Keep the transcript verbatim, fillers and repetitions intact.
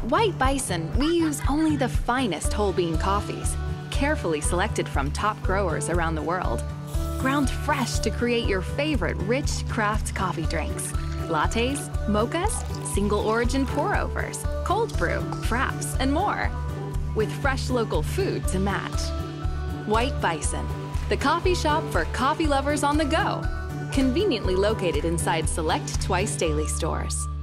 At White Bison, we use only the finest whole bean coffees, carefully selected from top growers around the world. Ground fresh to create your favorite rich craft coffee drinks. Lattes, mochas, single origin pour-overs, cold brew, fraps, and more. With fresh local food to match. White Bison, the coffee shop for coffee lovers on the go. Conveniently located inside select Twice Daily stores.